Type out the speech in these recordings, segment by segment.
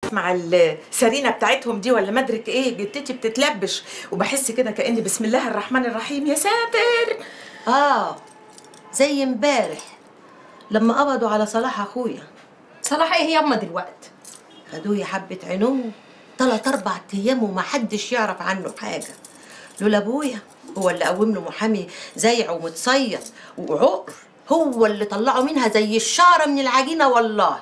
مع السرينه بتاعتهم دي ولا مدرك ايه، جدتي بتتلبش وبحس كده كأني بسم الله الرحمن الرحيم. يا ساتر. زي امبارح لما قبضوا على صلاح اخويا. صلاح ايه ياما دلوقتي؟ خدوه يا حبة عينوه 3 4 ايام ومحدش يعرف عنه حاجة، لولا ابويا هو اللي قوم له محامي زيع ومتصيد وعقر، هو اللي طلعه منها زي الشعرة من العجينة. والله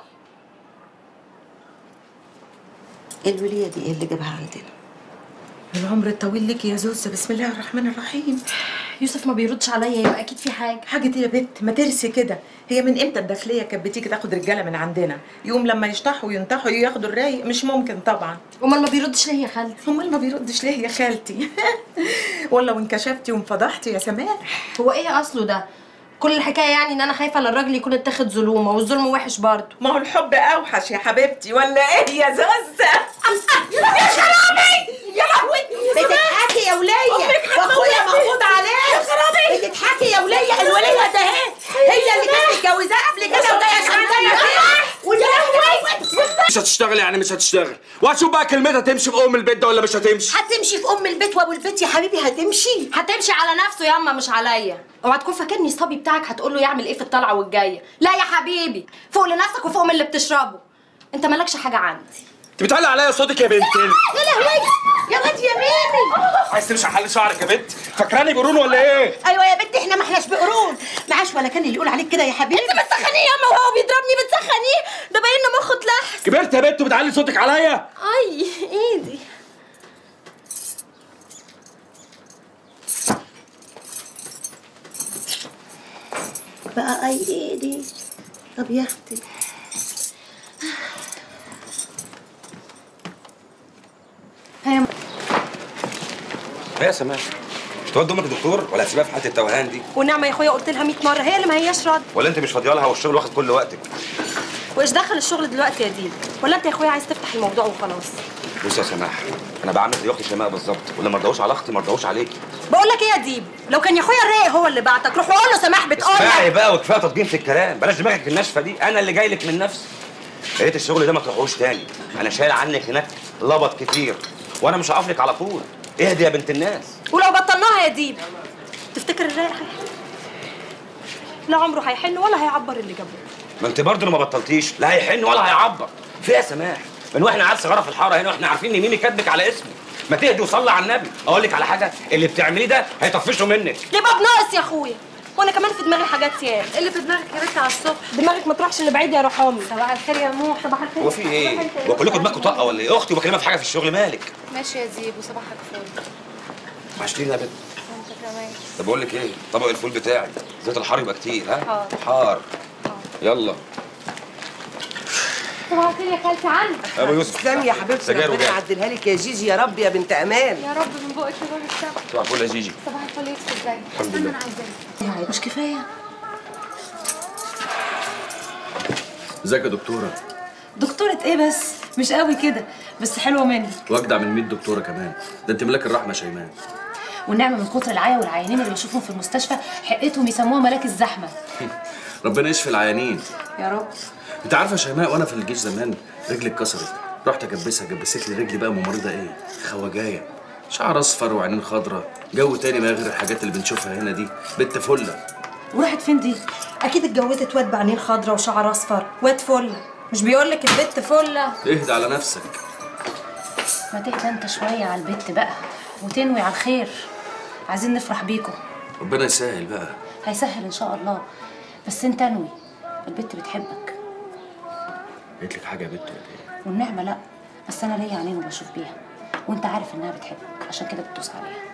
الولية دي ايه اللي جابها عندنا؟ العمر الطويل لك يا زوزة. بسم الله الرحمن الرحيم. يوسف ما بيردش عليا، يبقى اكيد في حاجه. حاجة دي يا بت ما ترسي كده. هي من امتى الداخلية كانت بتيجي تاخد رجالة من عندنا؟ يوم لما يشطحوا وينطحوا ياخدوا الرايق؟ مش ممكن طبعا. امال ما بيردش ليه يا خالتي؟ امال ما بيردش ليه يا خالتي؟ والله وانكشفتي وانفضحتي يا سماح. هو ايه اصله ده؟ كل الحكايه يعني ان انا خايفه ان الراجل يكون اتاخد ظلومه، والظلم وحش برضه. ما هو الحب اوحش يا حبيبتي ولا ايه يا زوزة؟ يا شرابي يا لهوي. بتضحكي يا ولية واخويا مقبوض عليه. بتضحكي يا ولية، الولية ده هي اللي كانت متجوزاه قبل كده وجايه شغاله فيه. ويا لهوي مش هتشتغل يعني مش هتشتغل، وهتشوف بقى كلمتها تمشي في ام البيت ده ولا مش هتمشي؟ هتمشي في ام البيت وابو البيت يا حبيبي، هتمشي على نفسه ياما مش عليا. اوعى تكون فاكرني الصبي بتاعك هتقول له يعمل ايه في الطلعه والجايه. لا يا حبيبي، فوق لنفسك وفوق من اللي بتشربه. انت مالكش حاجه عندي. انت بتعلي عليا صوتك يا بنت. يا لهوي يا واد يا ميمي. عايز تمشي حل شعرك يا بنت؟ فاكراني بقرون ولا ايه؟ ايوه يا بنت، احنا ما احناش بقرون. معاش ولا كان اللي يقول عليك كده يا حبيبي. انت بتسخنيه ياما وهو بيضربني، بتسخنيه. ده باين ان مخه اتلحس. كبرت يا بنت وبتعلي صوتك عليا. اي ايدي. بقى اي ايدي. طب يا اختي ايه يا سماح؟ تودي امك دكتور ولا هتسيبها في حاله التوهان دي؟ والنعمه يا اخويا قلت لها 100 مره، هي اللي ما هياش راضيه. ولا انت مش فاضيه لها والشغل واخد كل وقتك؟ وايش دخل الشغل دلوقتي يا ديل؟ ولا انت يا اخويا عايز تفتح الموضوع وخلاص؟ بص يا سماح، انا بعمل زي اختي شيماء بالظبط، واللي ما رضاوش على اختي ما رضاوش عليكي. بقول لك ايه يا ديب، لو كان يا اخويا الرايق هو اللي بعتك روح وقول له سماح بتقول اسمعي بقى وكفايه تضجين في الكلام، بلاش دماغك الناشفه دي، انا اللي جاي لك من نفسي. يا ريت الشغل ده ما تروحوش تاني، انا شايل عنك هناك لبط كتير، وانا مش هقف لك على طول. اهدي يا بنت الناس. ولو بطلناها يا ديب تفتكر الرايق هيحن؟ لا عمره هيحن ولا هيعبر اللي جابه. ما انت برضه ما بطلتيش، لا هيحن ولا هيعبر. في يا سماح، من واحنا عيال صغيره في الحاره هنا واحنا عارفين ان ميمي كاتبك على اسمه. ما تهدي وصلي على النبي. اقول لك على حاجه، اللي بتعمليه ده هيطفشه منك. يبقى بناقص يا اخويا، وانا كمان في دماغي حاجات ياما. اللي في دماغك يا بنت على الصبح، دماغك ما تروحش لبعيد يا روح امي. صباح الخير يا نوح. صباح الخير. هو في ايه؟ هو كلكم دماغكم طاقه ولا ايه؟ اختي وبكلمها في حاجه في الشغل، مالك؟ ماشي يا زيب وصباحك فل. وحشتيني يا بنت. وانت كمان. طب بقول لك ايه؟ طبق الفول بتاعي زيت الحار يبقى كتير، ها؟ حاضر. حار. يلا. صباح الخير يا خالتي علي. ابو يوسف. تسلمي يا حبيبتي، سجاير ربنا وجاي. يعدلها لك يا جيجي يا رب يا بنت امان. يا رب من بقك لباب السما. صباح الفل يا جيجي. صباح الفل يوسف ازيك؟ الحمد لله. انا عايزاك. مش كفايه؟ ازيك يا دكتورة؟ دكتورة ايه بس؟ مش قوي كده، بس حلوة مني. واجدع من 100 دكتورة كمان، ده انت ملاك الرحمة شيماء. والنعمة من كتر العيا والعيانين اللي بشوفهم في المستشفى حقتهم يسموها ملاك الزحمة. ربنا يشفي العيانين. يا رب. انت عارفة يا شيماء، وانا في الجيش زمان رجلي اتكسرت، رحت اجبسها، جبست لي رجلي بقى ممرضة ايه؟ خواجاية، شعر اصفر وعينين خضرة، جو تاني ما غير الحاجات اللي بنشوفها هنا دي، بنت فلة. وراحت فين دي؟ اكيد اتجوزت واد بعينين خضرا وشعر اصفر، واد فله. مش بيقولك البت فله؟ اهدى على نفسك. ما تهدى انت شوية على البت بقى وتنوي على الخير. عايزين نفرح بيكم. ربنا يسهل بقى. هيسهل ان شاء الله، بس انت انوي، البت بتحبك. قلت لك حاجة يا بت ولا ايه؟ والنعمة لا، بس انا ليا عينين وبشوف بيها، وانت عارف انها بتحبك عشان كده بتدوس عليها.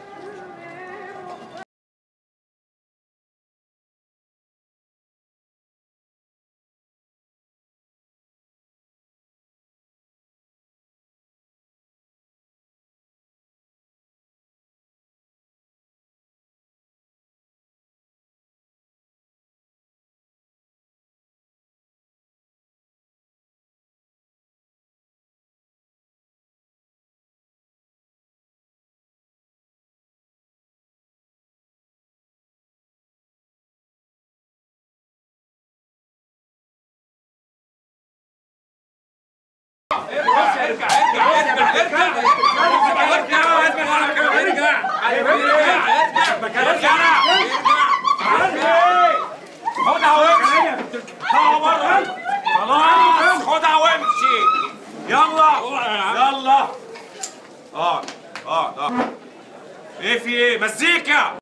خدها وامشي. خلاص خدها وامشي. يلا يلا. ايه في ايه؟ مزيكا.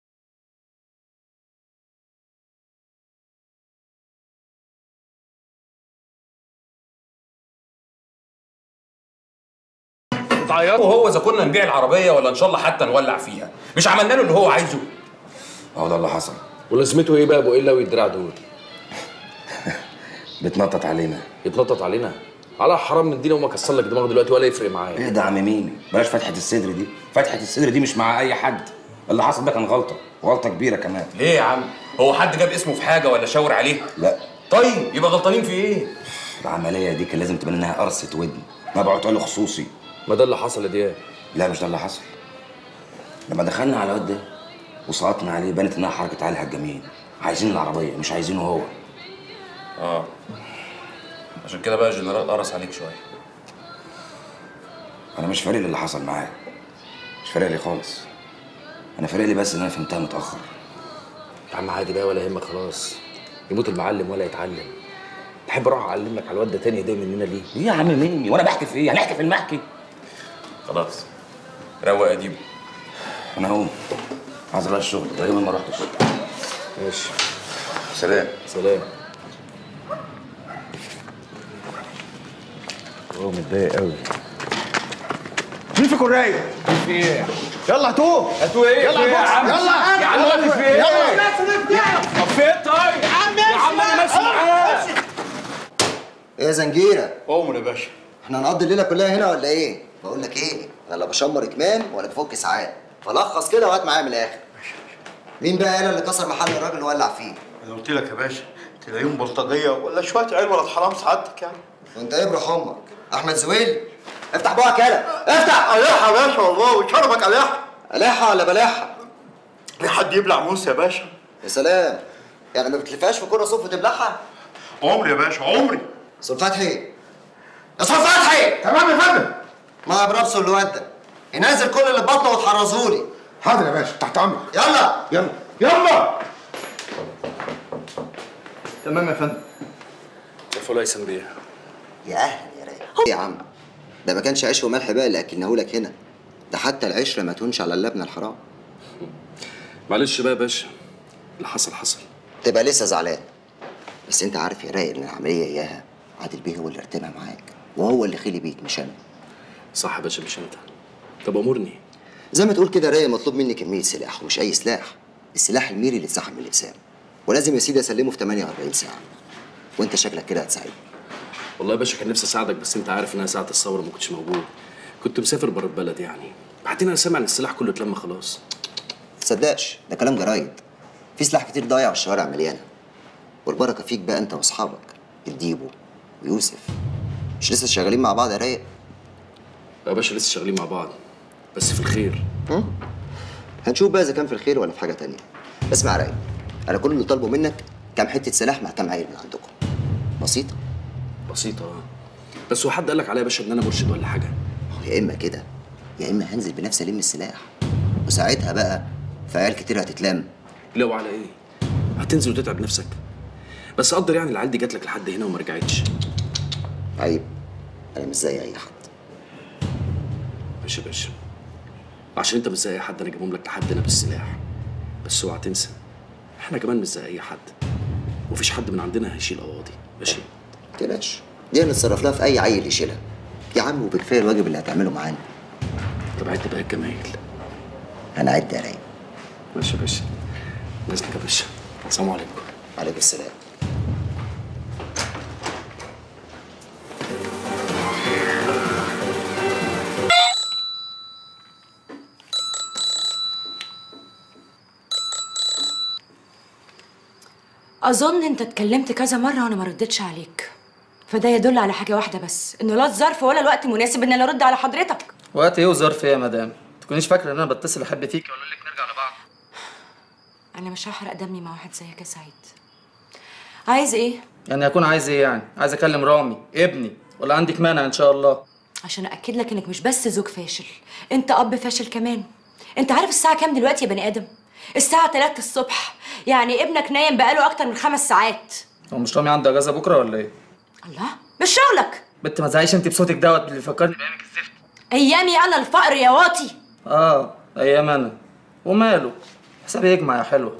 تعيطوا هو اذا كنا نبيع العربيه ولا ان شاء الله حتى نولع فيها، مش عملنا له اللي هو عايزه. هو ده اللي حصل. ولازمته ايه بقى ابو الا والدراع دول؟ بتنطط علينا. يتنطط علينا؟ على حرام من دينا وما كسر لك دماغ دلوقتي ولا يفرق معايا. ايه ده يا عم ميمي؟ بلاش فتحة الصدر دي، فتحة الصدر دي مش مع أي حد. اللي حصل ده كان غلطة، وغلطة كبيرة كمان. ليه يا عم؟ هو حد جاب اسمه في حاجه ولا شاور عليه؟ لا. طيب يبقى غلطانين في ايه؟ العملية دي كان لازم تبان إنها قرصة ودن، مبعوت له خصوصي. ما ده اللي حصل يا دياب. لا مش ده اللي حصل. لما دخلنا على الواد ده وسقطنا عليه بانت إنها حركة عالي هجامين، عايزين العربية مش عايزينه هو. عشان كده بقى الجنرال قرص عليك شويه. أنا مش فارق لي اللي حصل معاه، مش فارق لي خالص. أنا فارق لي بس إن أنا فهمتها متأخر. يا عم عادي بقى ولا يهمك، خلاص يموت المعلم ولا يتعلم. تحب اروح اعلم لك على الواد ده تاني هديه مننا ليه؟ ايه يا عم ميمي؟ وانا بحكي في ايه؟ هنحكي في المحكي. خلاص روق يا ديبو. انا هقوم عايز اروح الشغل، غالبا ما رحتش. ماشي. سلام. سلام. هو متضايق قوي. مين فيكم رايق؟ في ايه؟ يلا هاتوه. هاتوه ايه؟ يلا يا عم. يلا يا عم في ايه؟ يلا. طب فين طيب؟ يا عم انا ماشي معاه. ايه يا زنجيره؟ قوموا يا باشا. احنا هنقضي الليله كلها هنا ولا ايه؟ بقول لك ايه؟ انا لا بشمر كمام ولا بفك ساعات، فلخص كده وهات معايا من الاخر. مين بقى قال اللي كسر محل الراجل وولع فيه؟ انا قلت لك يا باشا تلاقيهم بلطجيه ولا شويه عيال ولاد حرام سعادتك يعني. وانت ايه بروح امك؟ احمد زويل؟ افتح بقك يالا، افتح! قلاحه يا باشا والله وشربك قلاحه. قلاحه ولا بلاحه؟ في حد يبلع موس يا باشا؟ يا سلام، يعني ما بتلفهاش في كوره صوف وتبلعها؟ عمري يا باشا عمري. استاذ فتحي يا استاذ فتحي. تمام يا فندم. ما برابسه اللي ودى ينزل كل اللي بطنه وتحرزه لي. حاضر يا باشا تحت امرك. يلا يلا يلا. تمام يا فندم. الفول هيثم بيه. يا اهلا يا رايق. يا عم ده ما كانش عيش وملح بقى اللي اكلناه لك هنا، ده حتى العشره ما تهونش على اللبنه الحرام. معلش بقى يا باشا، اللي حصل حصل. تبقى لسه زعلان، بس انت عارف يا رايق ان العمليه اياها عادل بيه هو اللي رتبها معاك، وهو اللي خلي بيك مش انا. صح يا باشا مش انت. طب امرني. زي ما تقول كده رايق مطلوب مني كميه سلاح، ومش اي سلاح، السلاح الميري اللي اتسحب من الاقسام، ولازم يا سيدي اسلمه في 48 ساعه، وانت شكلك كده هتساعدني. والله يا باشا كان نفسي اساعدك، بس انت عارف ان انا ساعه الثوره ما كنتش موجود، كنت مسافر بره البلد يعني. بعدين انا سامع ان السلاح كله اتلم خلاص. تصدقش ده كلام جرايد، في سلاح كتير ضايع والشوارع مليانه، والبركه فيك بقى انت واصحابك الديبو ويوسف. مش لسه شغالين مع بعض يا رايق؟ يا باشا لسه شغالين مع بعض بس في الخير. هنشوف بقى اذا كان في الخير ولا في حاجه تانية. اسمع يا رايق، انا كل اللي طالبه منك كام حته سلاح مع كام عيل من عندكم. بسيطه بسيطه بس هو حد قال لك عليا يا باشا ان انا مرشد ولا حاجه؟ يا اما كده يا اما هنزل بنفسي الم السلاح، وساعتها بقى في عيال كتير هتتلم. لو على ايه؟ هتنزل وتتعب نفسك. بس قدر يعني العيال دي جات لك لحد هنا وما رجعتش. عيب، انا مش زي اي حد. ماشي يا باشا، عشان انت مش زي اي حد انا جايبهم لك لحد هنا بالسلاح. بس اوعى تنسى احنا كمان مش زي اي حد، ومفيش حد من عندنا هيشيل قواضي. ماشي؟ متقلقش، دي هنتصرف لها في اي عيل يشيلها يا عم، وبكفايه الواجب اللي هتعمله معانا. طب عد بقى الجمايل. هنعد يا رايق. ماشي يا باشا، نازلك يا باشا. السلام عليكم. عليكم السلام. اظن انت اتكلمت كذا مره وانا ما ردتش عليك، فده يدل على حاجه واحده بس، انه لا الظرف ولا الوقت مناسب ان انا ارد على حضرتك. وقت ايه وظرف ايه يا مدام؟ تكونيش فاكره ان انا بتصل احب فيكي واقول لك نرجع لبعض. انا مش هحرق دمي مع واحد زيك يا سعيد. عايز ايه؟ يعني هكون عايز ايه يعني؟ عايز اكلم رامي ابني ولا عندك مانع ان شاء الله؟ عشان اكد لك انك مش بس زوج فاشل، انت اب فاشل كمان. انت عارف الساعه كام دلوقتي يا بني ادم؟ الساعه 3 الصبح، يعني ابنك نايم بقاله اكتر من 5 ساعات. هو مش رامي عنده اجازه بكره ولا ايه؟ الله، مش شغلك. بنت ما تزعيش انت بصوتك دوت اللي فكرني بايامك الزفت. ايامي انا الفقر يا واطي. ايام انا وماله، حسابي يجمع يا حلوه.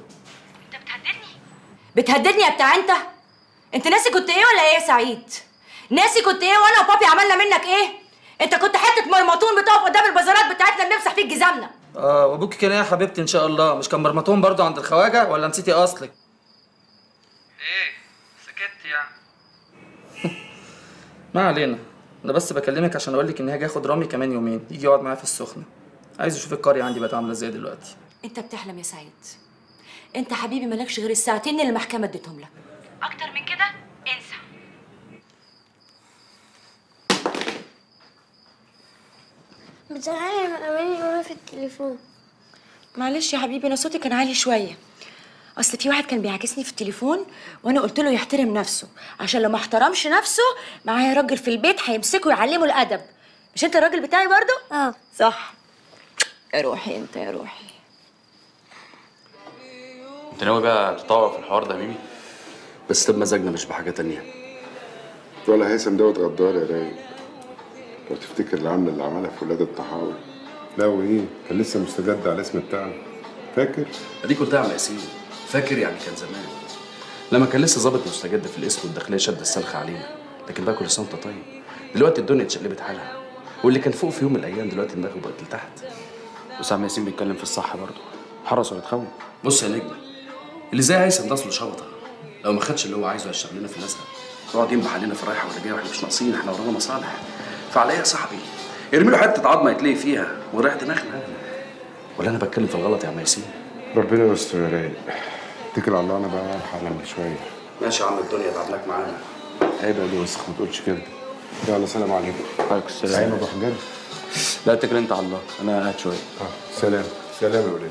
بتهددني يا بتاع انت؟ انت ناسي كنت ايه ولا ايه يا سعيد؟ ناسي كنت ايه وانا وبابي عملنا منك ايه؟ انت كنت حته مرمطون بتقف قدام البازارات بتاعتنا بنمسح فيك جزامنا. وابوكي كان ايه يا حبيبتي ان شاء الله؟ مش كان مرمطون برضه عند الخواجه ولا نسيتي اصلك؟ ايه سكت يعني؟ ما علينا، انا بس بكلمك عشان اقول لك ان هاجي اخد رامي كمان يومين يجي يقعد معايا في السخنه. عايز اشوف القريه عندي بقت عامله ازاي دلوقتي. انت بتحلم يا سعيد. انت حبيبي مالكش غير الساعتين اللي المحكمه اديتهم لك. اكتر من كده انسى. بتزعلي من اماني وانا في التليفون. معلش يا حبيبي، انا صوتي كان عالي شويه. اصل في واحد كان بيعاكسني في التليفون وانا قلت له يحترم نفسه، عشان لو ما احترمش نفسه معايا راجل في البيت هيمسكه يعلمه الادب. مش انت الراجل بتاعي برضه؟ صح. يا روحي انت يا روحي. انت ناوي بقى تطور في الحوار ده يا ميمي؟ بس بمزاجنا مش بحاجه تانية. ولا هيثم دوت غدار يا رايق. لو تفتكر العمله اللي عملها في ولاد الطحاوي. لا وايه؟ كان لسه مستجد على الاسم بتاعنا. فاكر؟ اديك قلتها على ياسين. فاكر يعني كان زمان. لما كان لسه ظابط مستجد في الاسم والداخليه شد السلخ علينا. لكن بقى كل سنه وانت طيب. دلوقتي الدنيا اتشقلبت حالها. واللي كان فوق في يوم من الايام دلوقتي دماغه بقت لتحت. وسام ياسين بيتكلم في الصح برضه. حرص ولا تخون. بص يا نجم، اللي زي هيثم ده اصله شبطه. لو ما خدش اللي هو عايزه هيشتغل لنا في الازهر. يقعد ينبح علينا في الرايحه والجايه واحنا مش ناقصين، احنا ورانا مصالح. فعلى ايه يا صاحبي؟ ارمي له حته عظمه يتلقي فيها وريح دماغنا. ولا انا بتكلم في الغلط يا عم ياسين؟ ربنا يستر يا رايق. اتكل على الله، انا بقى الحق لما شويه. ماشي يا عم، الدنيا تعبناك معانا. عيب يا وسخ، ما تقولش كده. يلا سلام عليكم. عليكم السلام. سعيد ابو حجاج. لا اتكل انت على الله، انا قاعد شويه. سلام سلام يا ولاد.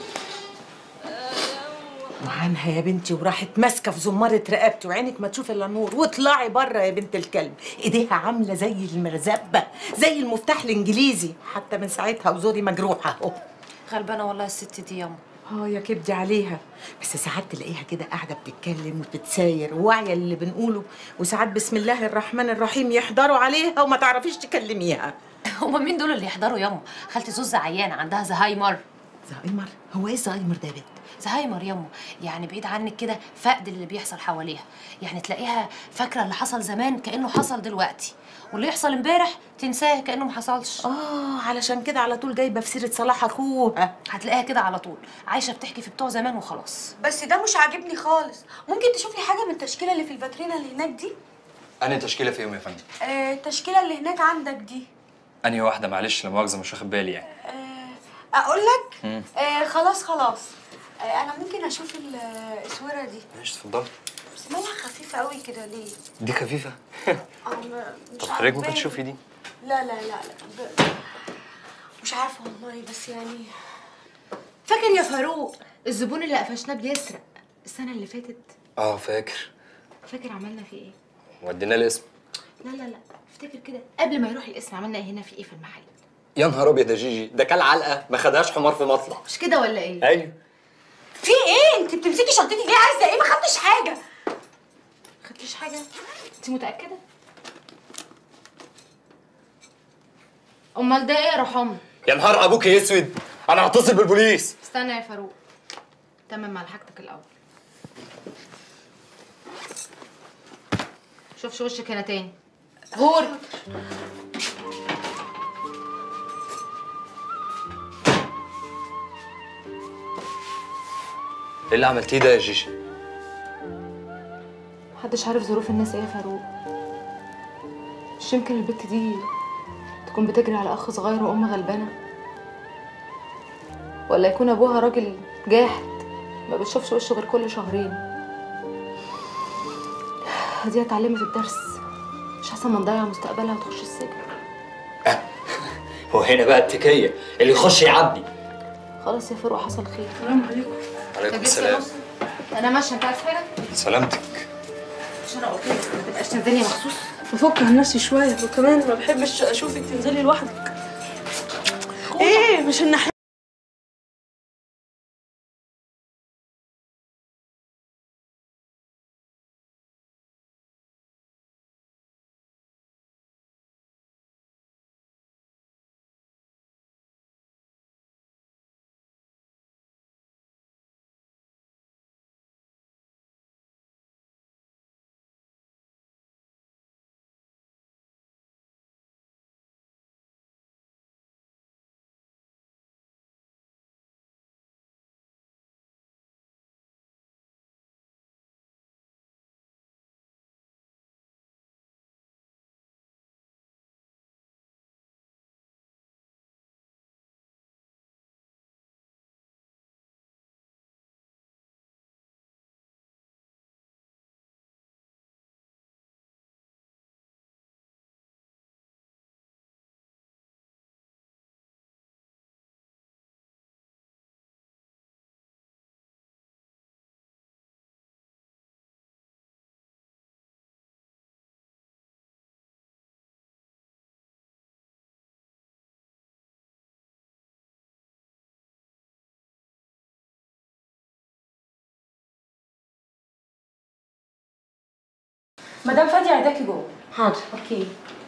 وعنها يا بنتي وراحت ماسكه في زماره رقبتي وعينك ما تشوف الا النور. واطلعي بره يا بنت الكلب. ايديها عامله زي المرزبه، زي المفتاح الانجليزي. حتى من ساعتها وزوري مجروحه اهو. غلبانه والله الست دي ياما. يا كبدي عليها. بس ساعات تلاقيها كده قاعده بتتكلم وبتتساير وواعيه اللي بنقوله، وساعات بسم الله الرحمن الرحيم يحضروا عليها وما تعرفيش تكلميها. هما مين دول اللي يحضروا ياما؟ خالتي زوزة عيانه عندها زهايمر. زهايمر؟ هو ايه زهايمر ده يا بنت؟ زهايمر ياما، يعني بعيد عنك كده فقد اللي بيحصل حواليها. يعني تلاقيها فاكره اللي حصل زمان كانه حصل دلوقتي، واللي يحصل امبارح تنساه كانه ما حصلش. علشان كده على طول جايبه في سيره صلاح اخوها. هتلاقيها كده على طول عايشه بتحكي في بتوع زمان وخلاص. بس ده مش عاجبني خالص. ممكن تشوف لي حاجه من التشكيله اللي في الفاترينا اللي هناك دي؟ أنهي تشكيلة فيهم يا فندم؟ التشكيله اللي هناك عندك دي. أنهي واحدة معلش لا مؤاخذة مش واخد بالي يعني. اقول لك؟ خلاص. انا ممكن اشوف الاسوره دي. ماشي اتفضلي. بس مالها خفيفه قوي كده ليه؟ دي خفيفة؟ مش طب حضرتك ممكن عارفة. تشوفي دي؟ لا مش عارفه والله، بس يعني فاكر يا فاروق الزبون اللي قفشناه بيسرق السنه اللي فاتت؟ فاكر. فاكر عملنا فيه ايه؟ وديناه الاسم. لا افتكر كده قبل ما يروح القسم عملنا ايه هنا في ايه في المحل؟ يا نهار ابيض يا جيجي، ده كان علقة ما خدهاش حمار في مطلع. مش كده ولا ايه؟ ايوه. في ايه؟ انت بتمسكي شنطتي ليه؟ عايزه ايه؟ ما خدتش حاجه. خدتش حاجه؟ انت متاكده؟ امال ده ايه يا رحمه؟ يا نهار ابوك اسود، انا هتصل بالبوليس. استنى يا فاروق، تمم على حاجتك الاول. شوفش وشك هنا تاني. غور. ايه اللي عملتيه ده يا جيجي؟ محدش عارف ظروف الناس ايه يا فاروق. مش يمكن البت دي تكون بتجري على اخ صغير وام غلبانه، ولا يكون ابوها راجل جاحد ما بتشوفش وشه غير كل شهرين. دي اتعلمت الدرس، مش احسن ما نضيع مستقبلها وتخش السجن. هو هنا بقى التكية اللي يخش يعبي. خلاص يا فاروق حصل خير. السلام عليكم. عليكم السلام. انا ماشيه، انت عايز حاجه؟ سلامتك. مش انا قلت لك ما تبقاش تنزلي مخصوص؟ بفك عن نفسي شويه، وكمان ما بحبش اشوفك تنزلي لوحدك. ايه مش الناحيه. مدام فادي عايزاكي جوه. حاضر. اوكي.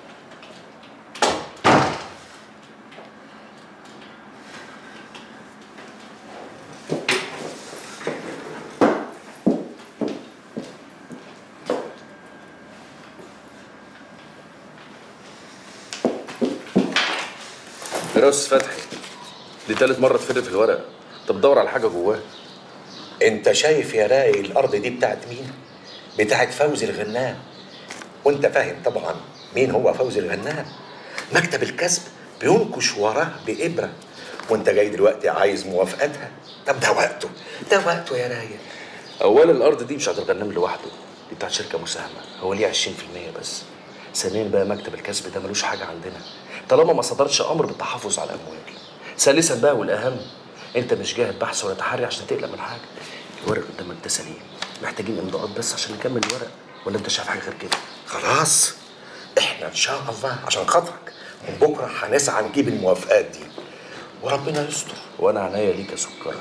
يا استاذ فتحي، دي تالت مرة تفر في الورق. انت بتدور على حاجة جواه. انت شايف يا راي الارض دي بتاعت مين؟ بتاعت فوزي الغنام. وانت فاهم طبعا مين هو فوزي الغنام. مكتب الكسب بينكش وراه بإبرة، وانت جاي دلوقتي عايز موافقتها. طب ده وقته، ده وقته يا راي. اولا الارض دي مش بتاعت الغنام لوحده، دي بتاعت شركة مساهمة، هو ليه 20% بس. ثانيا بقى مكتب الكسب ده ملوش حاجة عندنا طالما ما صدرش امر بالتحفظ على الاموال. ثالثا بقى والاهم، انت مش جاهد بحث ولا تحري عشان تقلق من حاجه. الورق قدامك ده سليم، محتاجين امضاءات بس عشان نكمل الورق، ولا انت شايف حاجه غير كده؟ خلاص احنا ان شاء الله عشان خاطرك من بكره هنسعى نجيب الموافقات دي، وربنا يستر. وانا عينيا ليك يا سكره.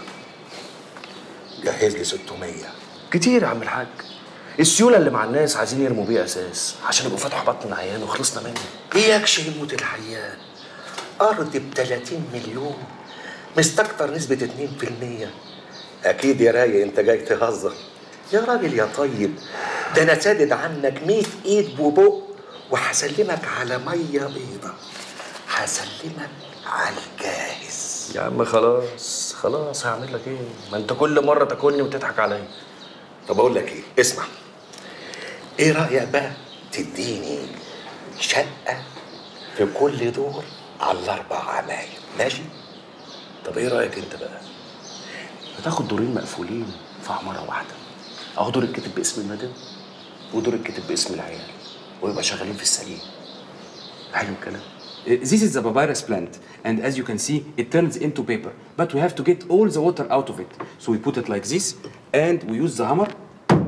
جهز لي 600. كتير يا عم الحاج. السيوله اللي مع الناس عايزين يرموا بيه اساس عشان يبقوا فتحوا بطن العيان وخلصنا منه. اياكش يموت العيان. ارض ب 30 مليون مستكتر نسبه 2%. اكيد يا راي انت جاي تهزر. يا راجل يا طيب، ده انا سادد عنك 100 ايد وبق، وهسلمك على ميه بيضه، هسلمك على الجاهز. يا عم خلاص خلاص، هعمل لك ايه؟ ما انت كل مره تاكلني وتضحك عليا. طب اقول لك ايه، اسمع. ايه رايك بقى تديني شقه في كل دور على ال4 عماير، ماشي؟ طب ايه رايك انت بقى؟ هتاخد دورين مقفولين في عماره واحده، اهو دور الكتب باسم المدام ودور الكتب باسم العيال، ويبقى شغالين في السليم. حلو الكلام. This is the papyrus plant, and as you can see, it turns into paper. But we have to get all the water out of it. So we put it like this, and we use the hammer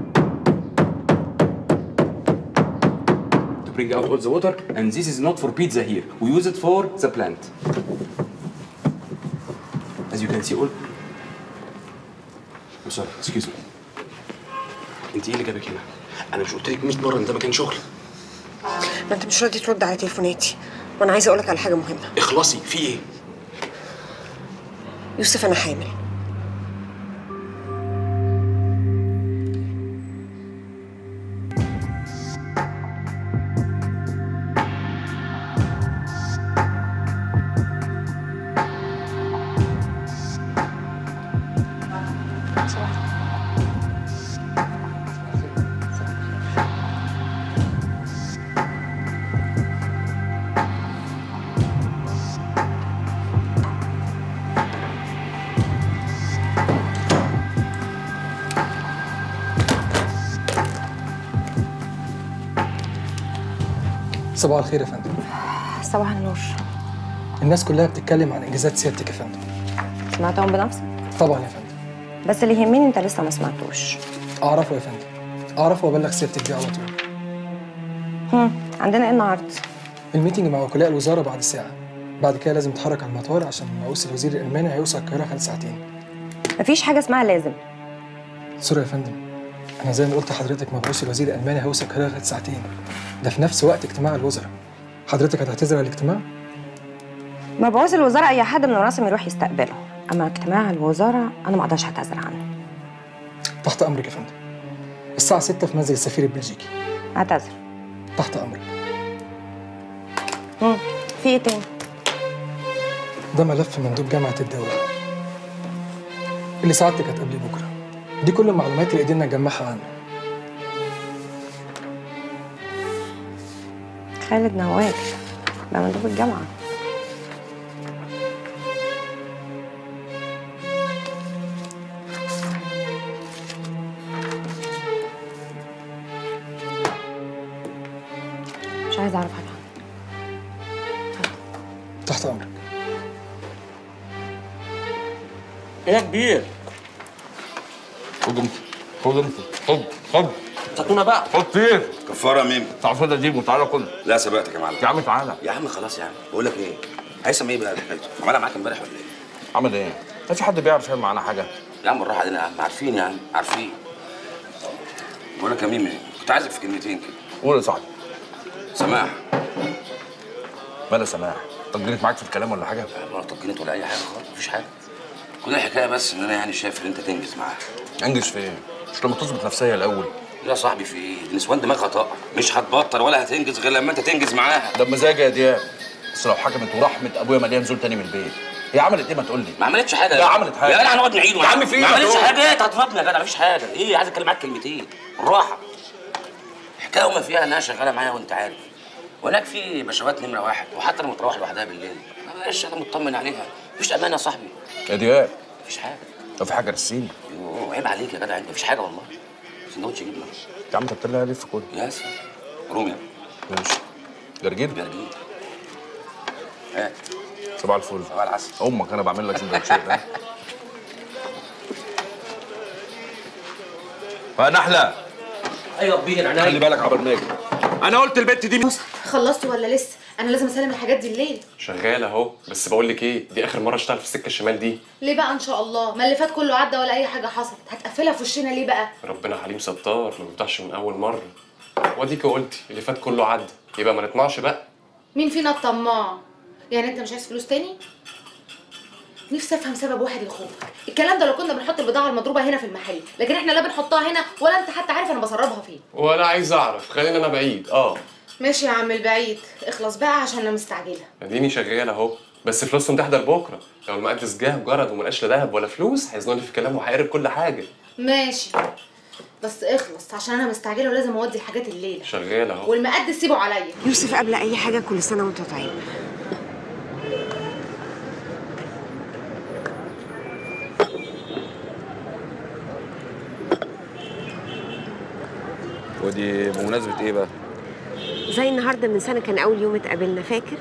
to bring out all the water. And this is not for pizza here. We use it for the plant. As you can see all. I'm sorry, excuse me. انت ايه اللي جابك هنا؟ انا مش قلت لك 100 مره ان ده مكان شغل؟ ما انت مش راضي ترد على تليفوناتي، وانا عايزه اقول لك على حاجه مهمه. اخلصي، في ايه؟ يوسف انا حامل. صباح الخير يا فندم. صباح النور. الناس كلها بتتكلم عن انجازات سيادتك يا فندم. سمعتهم بنفسك؟ طبعا يا فندم. بس اللي يهمني انت لسه ما سمعتوش. اعرفه يا فندم، اعرفه وابلغ سيادتك بيه على طول. عندنا ايه النهارده؟ الميتنج مع وكلاء الوزاره بعد ساعه. بعد كده لازم تتحرك على المطار عشان رئيس الوزير الالماني هيوصل القاهره خلال ساعتين. مفيش حاجه اسمها لازم. سوري يا فندم، انا زي ما قلت لحضرتك مبعوث الوزير الالماني هيوصل القاهره خلال ساعتين. ده في نفس وقت اجتماع الوزراء. حضرتك هتعتذر عن الاجتماع؟ مبعوث الوزاره اي حد من الرسم يروح يستقبله، اما اجتماع الوزاره انا ما اقدرش اعتذر عنه. تحت امرك يا فندم. الساعه 6 في منزل السفير البلجيكي. اعتذر. تحت امرك. في ايه تاني؟ ده ملف مندوب جامعه الدوله اللي سعادتك هتقابليه بكره. دي كل المعلومات اللي قدرنا نجمعها عنه. خالد نواف ده مندوب الجامعه. مش عايزه اعرف حاجه. تحت امرك. ايه يا كبير؟ خد انت خد انت خد ساتونا بقى. خد ايه؟ كفاره مين؟ تعال دي وتعالى كل. لا سبقتك يا معلم. يا عم تعالى. يا عم خلاص يا عم. بقول لك ايه؟ هيثم ايه بقى حكايته؟ عملها معاك امبارح ولا ايه؟ عمل ايه؟ ما في حد بيعرف يعمل معانا حاجه؟ يا عم بالراحه علينا يا عم، عارفين يا عم عارفين. بقول لك يا ميمي كنت عايزك في كلمتين كده. قول يا صاحبي. سماح. مالها سماح؟ طجنت معاك في الكلام ولا حاجه؟ لا ولا طجنت ولا اي حاجه خالص، مفيش حاجه. كل الحكايه بس ان انا يعني شايف ان انت تنجز معاها. انجز في ايه؟ مش لما تظبط نفسيا الاول. يا صاحبي في ايه؟ النسوان دماغها طاقه، مش هتبطل ولا هتنجز غير لما انت تنجز معاها. ده بمزاجي يا دياب. بس لو حكمت ورحمه ابويا مليان زول تاني من البيت. هي عملت ايه ما تقول لي؟ ما عملتش حاجه. لا عملت حاجه. يا جدع هنقعد نعيده يا عم في ايه؟ ما عملتش حاجه. ايه هتفضل يا جدع؟ مفيش حاجه. ايه عايز اتكلم معاك كلمتين بالراحه. الحكايه وما فيها انها شغاله معايا وانت عارف. وهناك في بشوات نمره واحد، وحتى لما تروح لوحدها بالليل معلش انا مطمن عليها. مفيش امانه يا صاحبي. يا دياب مفيش حاجه. لو في حاجه رسيني. يوه عيب عليك يا جدع، انت مفيش حاجه والله. سندوتش جبنه. يا عم انت بتطلع ليه في كل؟ يا سلام. روميا. ماشي. جرجير؟ جرجير. هات. صباح الفل. صباح العسل. امك انا بعمل لك سندوتشات ده. يا نحله. ايوه كبير عينيا. خلي بالك عبر ما اجي. انا قلت البت دي خلصتوا ولا لسه؟ انا لازم اسلم الحاجات دي الليل. شغال اهو، بس بقول لك ايه، دي اخر مره اشتغل في السكه الشمال دي. ليه بقى ان شاء الله؟ ما اللي فات كله عدى ولا اي حاجه حصلت، هتقفلها في وشنا ليه بقى؟ ربنا حليم ستار، ما بيفتحش من اول مره. واديك قلتي اللي فات كله عدى، يبقى ما نطمعش بقى. مين فينا الطماع؟ يعني انت مش عايز فلوس تاني؟ نفسي افهم سبب واحد يخوفك. الكلام ده لو كنا بنحط البضاعه المضروبه هنا في المحل، لكن احنا لا بنحطها هنا ولا انت حتى عارف انا بسربها فين. ولا عايز اعرف، خلينا انا بعيد. ماشي يا عم البعيد، اخلص بقى عشان انا مستعجله. اديني شغال اهو، بس فلوسهم تحضر بكره. لو المقدس جه جرد وملقاش لا ذهب ولا فلوس هيزنوني في كلامه وهيقرب كل حاجه. ماشي بس اخلص عشان انا مستعجله ولازم اودي الحاجات الليله. شغال اهو. والمقدس سيبه عليا. يوسف قبل اي حاجه كل سنه وانت طيب. ودي بمناسبة ايه بقى؟ زي النهارده من سنه كان اول يوم اتقابلنا، فاكر؟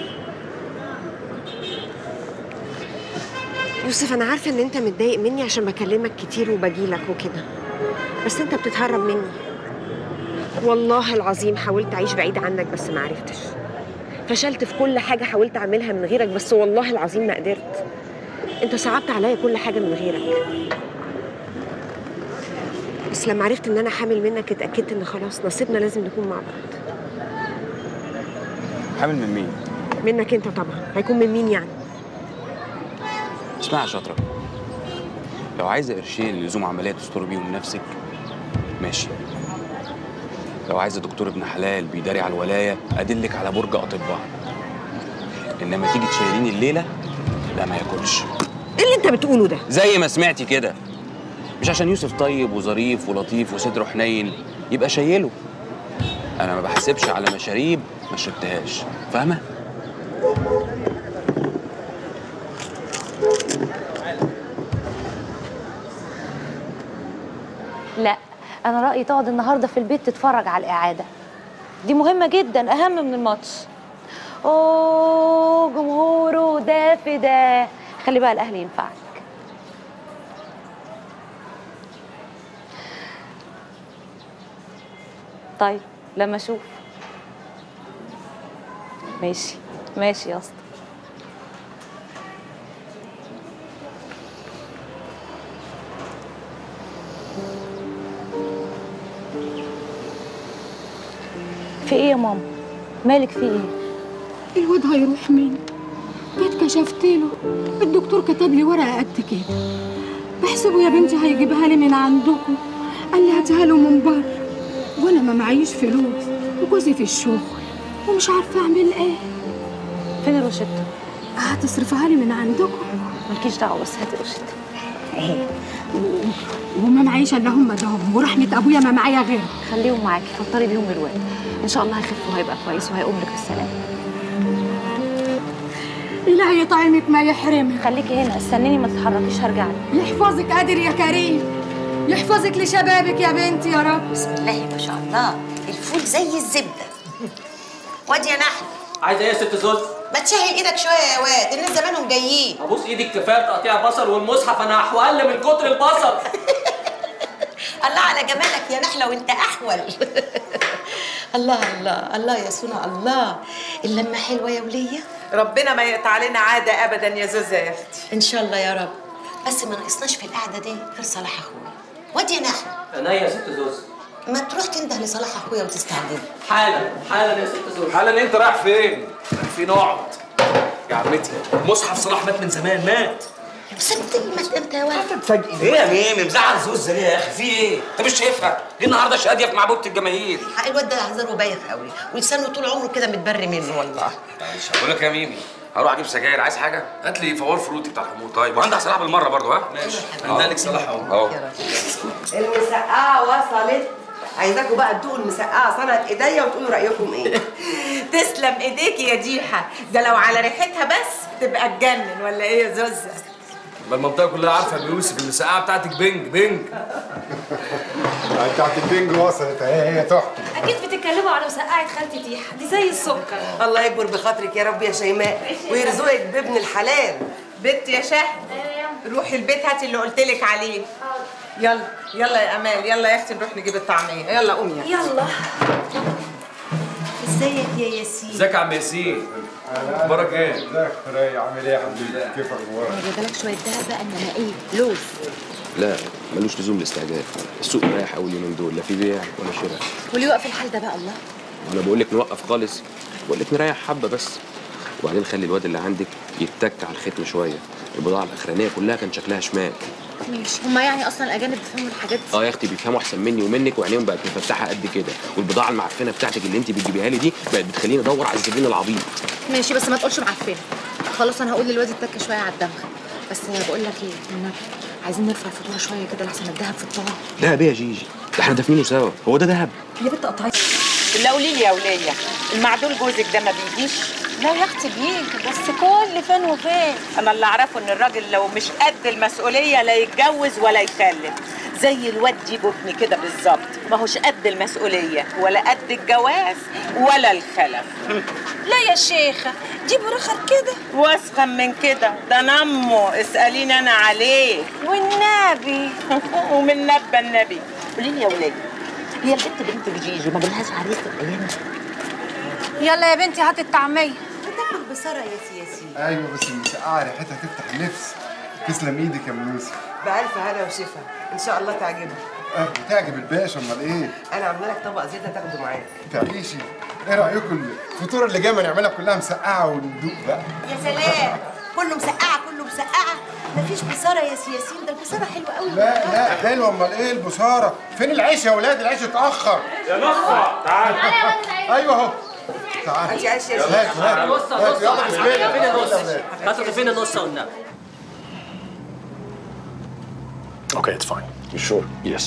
يوسف انا عارفه ان انت متضايق مني عشان بكلمك كتير وبجيلك وكده، بس انت بتتهرب مني. والله العظيم حاولت اعيش بعيد عنك بس ما عرفتش. فشلت في كل حاجه حاولت اعملها من غيرك، بس والله العظيم ما قدرت. انت صعبت عليا كل حاجه من غيرك. بس لما عرفت ان انا حامل منك اتاكدت ان خلاص نصيبنا لازم نكون مع بعض. حامل من مين؟ منك انت طبعا، هيكون من مين يعني؟ اسمعي يا شاطرة، لو عايزة قرشين لزوم عملية تستر بيهم نفسك ماشي. لو عايزة دكتور ابن حلال بيداري على الولاية أدلك على برج أطباء. إنما تيجي تشيليني الليلة لا ما ياكلش. إيه اللي أنت بتقوله ده؟ زي ما سمعتي كده. مش عشان يوسف طيب وظريف ولطيف وصدره حنين يبقى شايله. أنا ما بحسبش على مشاريب ما شربتهاش، فاهمة؟ لا انا رايي تقعد النهارده في البيت تتفرج على الاعاده دي، مهمه جدا اهم من الماتش. اوه جمهوره ده في ده، خلي بقى الاهلي ينفعك. طيب لما اشوف ماشي ماشي يا اسطى. في ايه يا ماما؟ مالك في ايه؟ الواد هيروح مني. جيت كشفت له، الدكتور كتب لي ورقه قد كده، بحسبه يا بنتي هيجيبها لي من عندكم، قال لي هاتها له من بره، وانا ما معيش فلوس وجوزي في الشغل ومش عارفه اعمل ايه. فين الروشته؟ هتصرفها لي من عندكم. مالكيش دعوه، بس هاتي الروشته اهي. وما معيش الا هم دهم، ورحمه ابويا ما معايا غيرهم. خليهم معاكي، فطري بيهم الواد، ان شاء الله هيخف وهيبقى كويس وهيقوم لك بالسلامه. إلهي يطعمك ما يحرمك. خليكي هنا استنيني، ما تتحركيش، هرجع لك. يحفظك قادر يا كريم، يحفظك لشبابك يا بنتي يا رب. بسم الله ما شاء الله، الفول زي الزبده. واد يا نحل، عايزه ايه يا ست زوز؟ ما تشهل ايدك شويه يا واد، الناس زمانهم جايين. ابوس ايدك، كفايه تقطيع بصل والمصحف انا هحول من كتر البصل. الله على جمالك يا نحله وانت احول. الله الله الله يا سونا، الله اللمه حلوه يا وليه. ربنا ما يقطع علينا عاده ابدا يا زوزه يا اختي. ان شاء الله يا رب. بس ما ناقصناش في القعده دي غير صلاح اخويا. واد يا نحل، انا يا ست زوز. ما تروح تنده لصلاح اخويا وتستعجل. حالا حالا يا ست زوز. حالا انت رايح فين؟ في نقعد يا عمتي. مصحف صلاح مات من زمان، مات. سبت المات امتى يا ولد؟ تفاجئني ايه يا ميمي؟ مزعل زوزه ليه يا اخي؟ في ايه؟ انت مش شايفها؟ دي النهارده شاديه في معبوده الجماهير. حق الواد ده هزاره بايخ قوي، ولسانه طول عمره كده متبري منه والله. معلش هقول لك يا ميمي، هروح اجيب سجاير. عايز حاجه؟ هات لي فوار فروتي بتاع الحموض. طيب وعندك صلاح بالمره برضه ها؟ ماشي، عندك صلاح اهو. المسقعه وصلت، عايزاكم بقى تدوقوا المسقعه صنعت ايديا وتقولوا رايكم ايه. تسلم ايديكي يا ديحه، ده لو على ريحتها بس تبقى تجنن، ولا ايه يا زوزه؟ ما المنطقه كلها عارفه يا يوسف المسقعه بتاعتك بنج بنج. بتاعت البنج وصلت اهي، هي تحفه. اكيد بتتكلموا على مسقعه خالتي ديحه، دي زي السكر. الله يكبر بخاطرك يا رب يا شيماء، ويرزقك بابن الحلال. بنت يا شهد، روحي البيت هاتي اللي قلت لك عليه. يلا يلا يا امال، يلا يا اختي نروح نجيب الطعميه. يلا قومي يا يلا. ازيك يا ياسين؟ ازيك يا عم ياسين؟ اخبارك ايه؟ ازيك يا راي؟ عامل ايه يا حبيبي؟ كيف اخبارك؟ جايبه لك شويه دهب بقى، انما ايه؟ لوز. لا ملوش لزوم الاستعجال، السوق رايح اول يومين دول، لا في بيع ولا شراء. واللي يوقف الحال ده بقى الله. وانا بقول لك نوقف خالص، بقول لك نريح حبه بس، وبعدين خلي الواد اللي عندك يتك على الختم شويه. البضاعه الاخرانيه كلها كان شكلها شمال. ماشي، هما يعني اصلا الاجانب بيفهموا الحاجات دي؟ اه يا اختي بيفهموا احسن مني ومنك، وعينيهم بقت مفتحه قد كده، والبضاعه المعفنه بتاعتك اللي انت بتجيبيها لي دي بقت بتخليني ادور على الزبون العبيط. ماشي، بس ما تقولش معفنه. خلاص انا هقول للواد يتك شويه على الدمغه. بس بقول لك ايه، النبي عايزين نرفع الفاتوره شويه كده لحسن الدهب في الطبق. دهب ايه يا جيجي؟ ده احنا دافنينه سوا، هو ده دهب؟ يا بنت قطعي. لا قولي لي يا وليه، المعدول جوزك ده ما بيجيش؟ لا يا اختي بيجي، بس كل فين وفين. انا اللي اعرفه ان الراجل لو مش قد المسؤوليه لا يتجوز ولا يخلف، زي الواد جيبو ابني كده بالظبط، ما هوش قد المسؤوليه ولا قد الجواز ولا الخلف. لا يا شيخه، جيبوا رخر كده. واسخن من كده، ده نمه، اساليني انا عليه. والنبي. ومن نبى النبي. قولي لي يا وليه، هي البنت بنت جيجي ما بلهاش عريس الايام؟ يلا يا بنتي هاتي الطعميه. بتاكل بسرعه يا ياسين. ايوه بس المسقعه ريحتها تفتح النفس. تسلم ايدك يا ام يوسف. بألف هنا وشفا، ان شاء الله تعجبك. بتعجب الباشا، امال ايه؟ انا عامله لك طبق زياده تاخده معاك. تعيشي. ايه رايكم الفطوره اللي جايه ما نعملها كلها مسقعه وندوق بقى؟ يا سلام، كله مسقعه كله مسقعه، مفيش بصاره يا ياسين، ده البصاره حلوه قوي. لا حلوه، امال ايه البصاره؟ فين العيش يا ولاد؟ العيش اتاخر. يا نصة تعال. ايوه اهو. تعال. هاتي عيش يا يلا ياسين. هات نص يلا بسم الله. فين النص؟ هات فين النص والنبي. Okay, it's fine. You sure? Yes.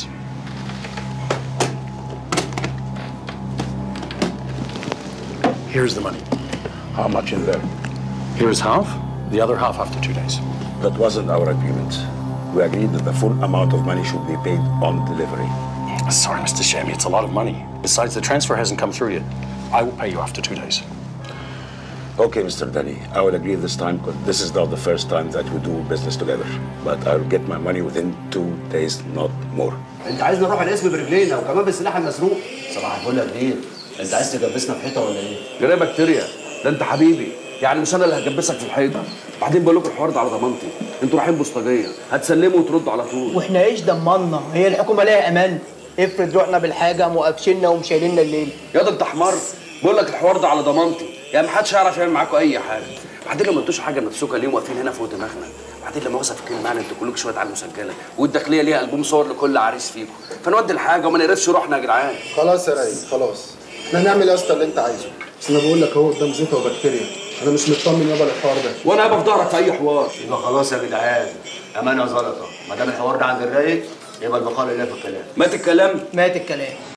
Here's the money. How much in there? Here's half, the other half after 2 days. That wasn't our agreement. We agreed that the full amount of money should be paid on delivery. Sorry, Mr. Shami, it's a lot of money. Besides, the transfer hasn't come through yet. I will pay you after 2 days. Okay, Mr. Danny, I will agree this time because this is not the first time that we do business together. But I'll get my money within 2 days, not more. انت عايزنا نروح القسم برجلينا وكمان بالسلاح المسروق. صباح الفل يا كبير، انت عايز تجبسنا في حيطه ولا ايه؟ جرى بكتيريا، ده انت حبيبي، يعني مش انا اللي هجبسك في الحيطه. بعدين بقول لكم الحوار ده على ضمانتي، انتوا رايحين بوسطجيه هتسلموا وتردوا على طول. واحنا ايش ضمنا؟ هي الحكومه ليها امان؟ افرض رحنا بالحاجه مقفشنا ومشايليننا الليل. يا ده انت حمار، بقول لك الحوار ده على ضمانتي، يعني محدش هيعرف يعمل معاكم اي حاجه. بعدين لو ما انتوش حاجه نفسكم ليه واقفين هنا فوق دماغنا؟ بعدين لما وصف الكلمه معنا انتوا كلكم شويه عيال مسجله، والداخليه ليها البوم صور لكل عريس فيكم، فنودي الحاجه وما نقرفش روحنا يا جدعان. خلاص يا رايق خلاص، احنا هنعمل يا اسطى اللي انت عايزه، بس انا بقول لك اهو قدام زيطه وبكتيريا، انا مش مطمن يابا للحوار ده. وانا هبقى في ظهرك في اي حوار. يبقى خلاص يا جدعان، امانه زلطه، ما دام الحوار ده عند الرايق يبقى البقاء لله في الكلام. مات الكلام؟ مات الكلام.